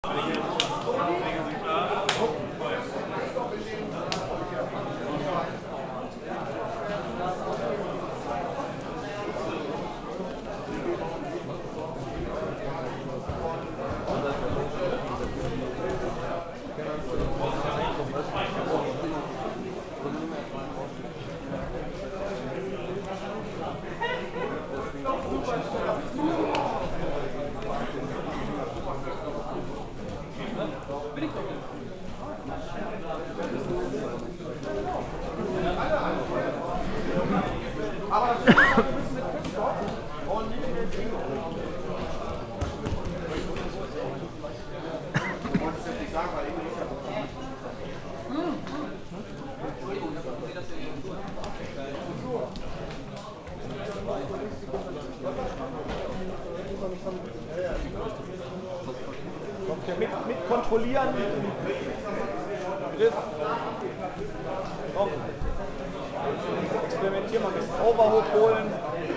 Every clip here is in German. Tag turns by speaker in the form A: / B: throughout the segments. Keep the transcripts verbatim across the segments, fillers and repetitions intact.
A: Mit, mit kontrollieren. Griff. Komm. Experimentieren wir ein bisschen. Overhook holen.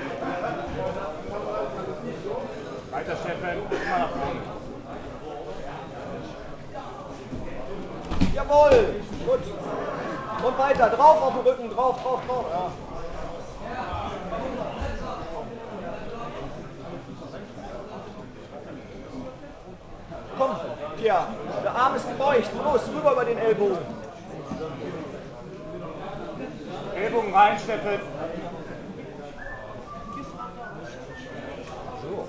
B: Weiter, Steffen. Immer nach vorne.
A: Jawohl. Gut. Und weiter. Drauf auf den Rücken. Drauf, drauf, drauf. Ja. Komm, Pierre, der Arm ist gebeugt. Los, rüber über den Ellbogen.
B: Ellbogen rein, Steffen.
A: So.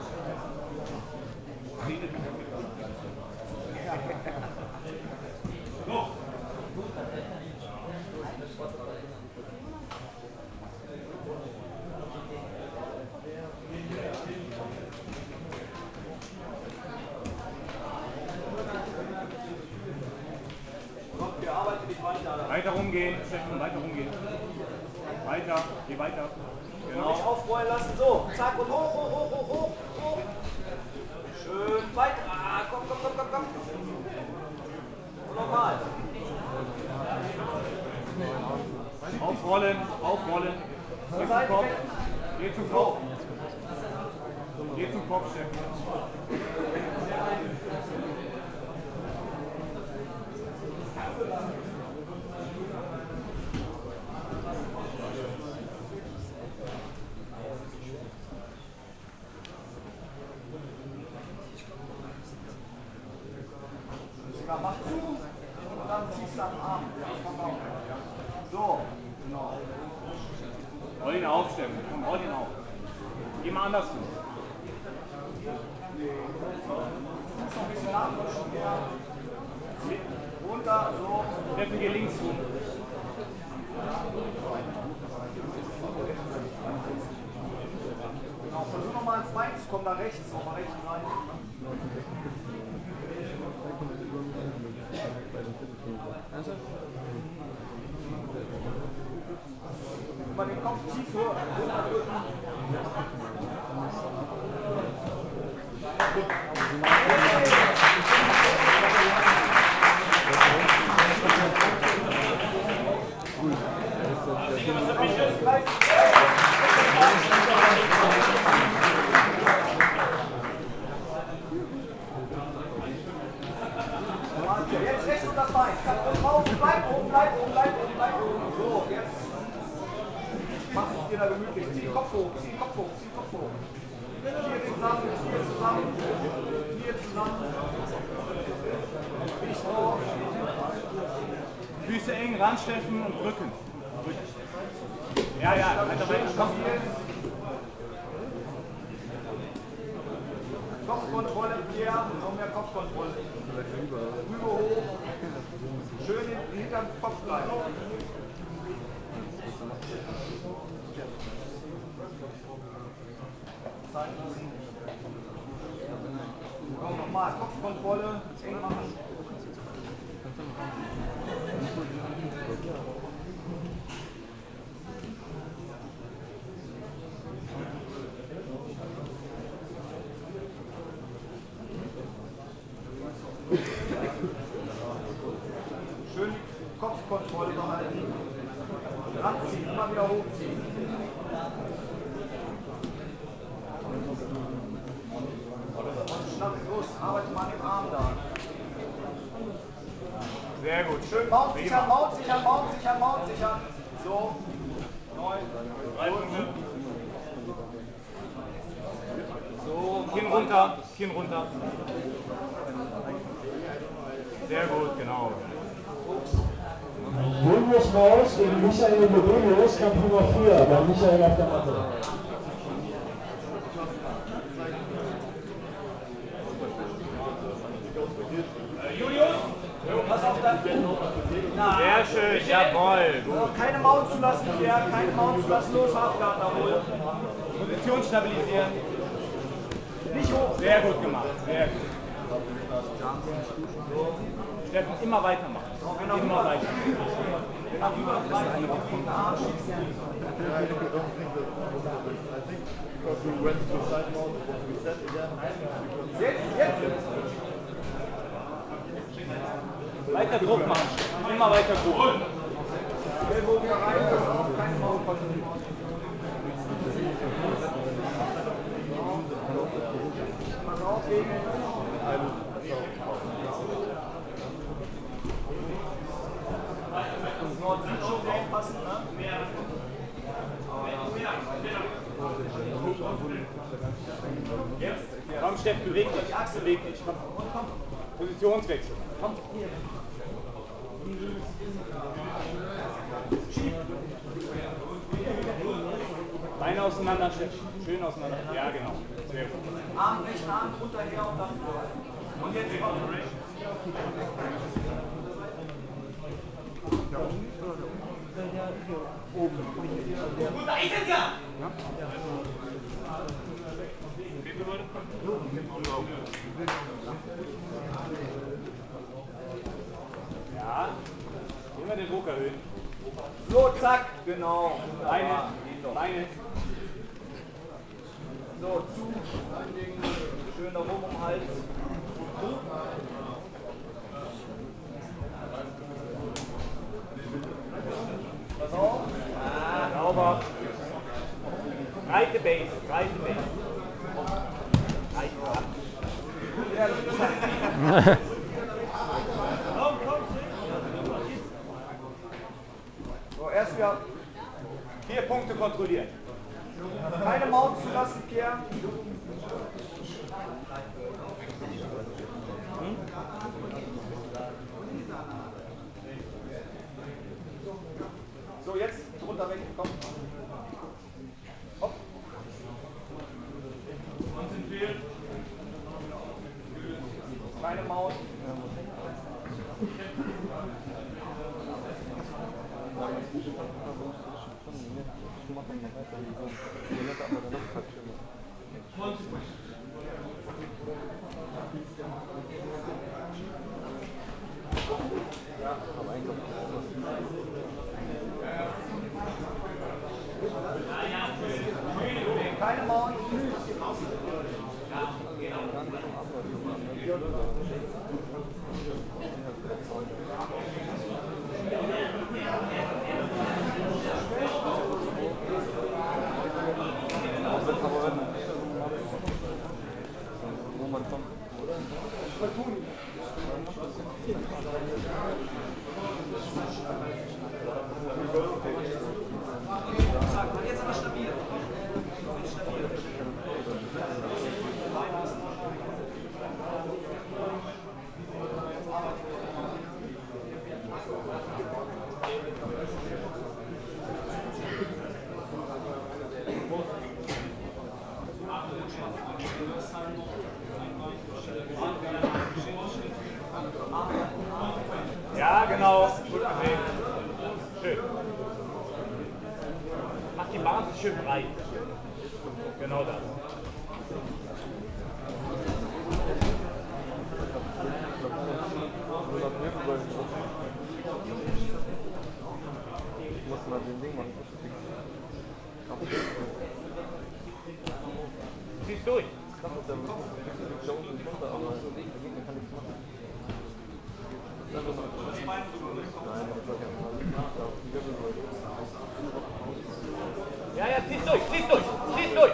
B: Weiter rumgehen, Steffen, weiter rumgehen. Weiter, geh weiter.
A: Genau. Nicht aufrollen lassen. So, zack und hoch, hoch, hoch, hoch, hoch, hoch. Schön weiter. Ah, komm, komm, komm, komm, komm. Und nochmal.
B: Aufrollen, aufrollen. Geh zum Kopf. Geh zum Kopf. Geh zum Kopf, Steffen.
A: Mach zu und dann ziehst du am Arm. So, genau.
B: Roll ihn auf, Steffen. Komm, roll ihn auf. Geh mal anders zu.
A: Noch ein bisschen nachrutschen hier. Runter, so.
B: Steffen, geh links zu.
A: Genau, versuch nochmal ins Bein zu kommen, da rechts, nochmal rechts rein. Mal den Kopf tief runterdrücken. Jetzt rechts unter das Bein. Drauf, bleib oben, bleib oben, bleib oben, bleib oben. So, jetzt machst du es dir da gemütlich. Zieh den Kopf hoch, zieh den Kopf hoch, zieh den Kopf hoch. Hier zusammen, hier zusammen, hier zusammen. Nicht drauf.
B: Füße eng ran, Steffen, und drücken. drücken. Ja, ja, weiter, weiter, komm.
A: Kopfkontrolle, Pierre, noch mehr Kopfkontrolle. Rüber hoch. Schön hinter dem Kopf bleiben. Zeit lassen. Komm, nochmal, Kopfkontrolle, eng machen. Schön die Kopfkontrolle behalten. Ranziehen, immer wieder hochziehen. Und schnapp los, arbeite mal an dem Arm da.
B: Sehr gut.
A: Schön Mount sichern, Mount sichern, Mount sichern, Mount sichern. So. Neun.
B: Drei Punkte.
A: So.
B: Kinn runter, Kinn runter. Sehr gut, genau.
C: Julius Maus gegen Michael Lobelius, Kampf Nummer vier, bei Michael auf der Matte.
A: Julius, pass auf dann.
B: Sehr schön, jawohl.
A: So, keine Mount zulassen, Pierre, keine Mount zulassen, los, Halbgard holen.
B: Position stabilisieren.
A: Nicht hoch.
B: Sehr gut gemacht, sehr gut. Steffen, immer weitermachen. Immer weiter.
A: Jetzt, jetzt.
B: Weiter Druck machen. Immer weiter Druck.
A: Ellbogen da rein, keine Mount. Pass auf, gegen. Nord sieht schon direkt passen, ne?
B: Jetzt. Komm, Steff, beweg dich. Achse, beweg dich. Komm. Positionswechsel. Komm. Beine auseinander, Steff. Schön auseinander. Ja, genau. Sehr gut.
A: Arm, rechten Arm runter her und dann. Und jetzt komm. Und da ist es ja!
B: Ja. Immer den Druck erhöhen.
A: So, zack, genau.
B: Beine. Beine.
A: So, zu. Schön da oben um den Hals. Pass auf.
B: Ah, sauber. Breite Base, breite Base. Breite Base.
A: So, erst wieder
B: Vier Punkte kontrollieren.
A: keine Mount zulassen, Pierre. So, jetzt drunter weg, komm. Hopp.
B: Konzentriert.
A: Keine Mount. Keine Mount. Jetzt aber stabil.
B: Ja, genau. Gut bewegt. Schön. Mach die Basis schön breit. Genau das.
D: Muss man den Ding machen.
B: Ziehst durch.
D: Ich dachte, der liegt da unten drunter, aber der Gegner kann nichts machen. Nein, das
B: Ja, ja, ziehst durch, ziehst durch, ziehst durch.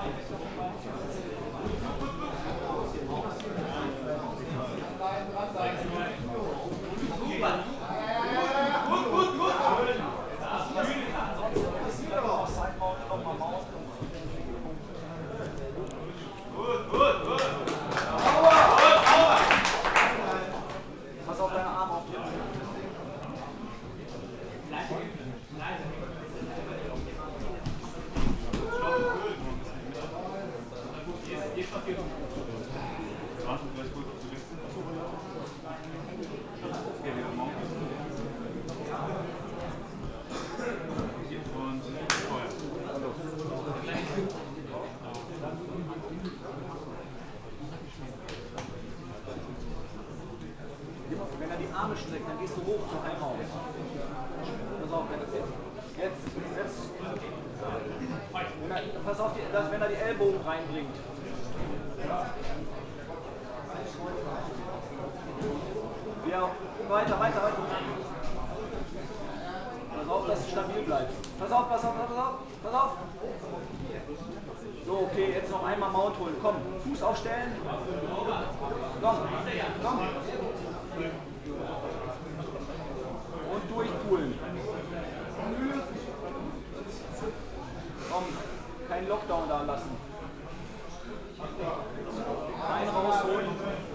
A: Pass auf deine Arme auf die Wenn er die Arme streckt, dann gehst du hoch zum Einhauen. Pass auf, wenn das jetzt. Jetzt, jetzt. Wenn er, pass auf, die, dass, wenn er die Ellbogen reinbringt. Ja, weiter, weiter, weiter. Pass auf, dass es stabil bleibt. Pass auf, pass auf, pass auf, pass auf. So, okay, jetzt noch einmal Mount holen. Komm, Fuß aufstellen. Komm, komm. Und durchpulen. Komm, kein Lockdown da lassen. Bein rausholen.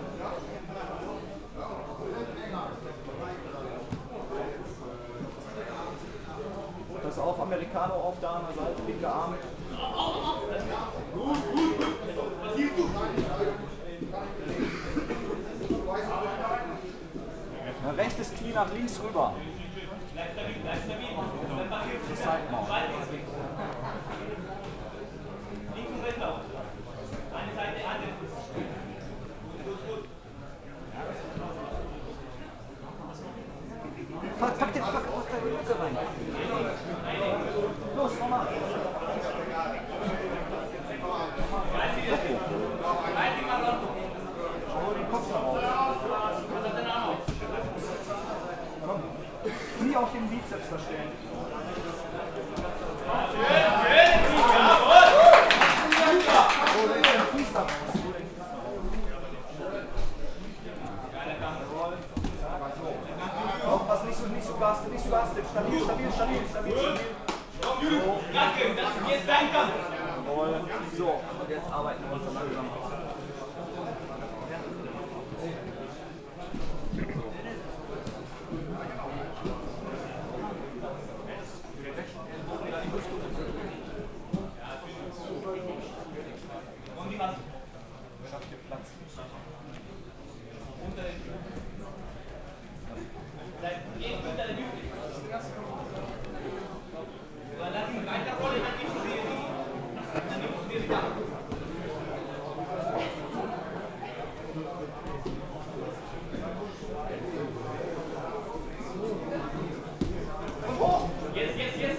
A: Pass auf, Americano auf da an der Seite, linker Arm. Gut, gut, gut. Was siehst du? Ja, rechtes Knie nach links rüber. Side Mount. Pack, pack den, pack, pack deine Lücke rein. Los, nochmal. Hol den Kopf da raus. Komm. Knie auf den Bizeps verstellen. Hol den Fuß da raus. Aufpassen, nicht so, nicht so garstig, nicht so garstig. Stabil, stabil, stabil, stabil, stabil. Jawohl. So, und jetzt arbeiten wir uns dann langsam. Schafft ihr Platz. Unter den Yes, yes, yes.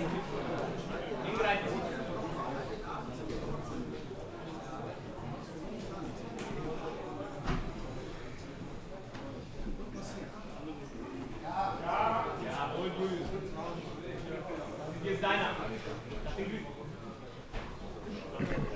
A: Ja, wohl gut. Hier ist deiner. Nach den Glück.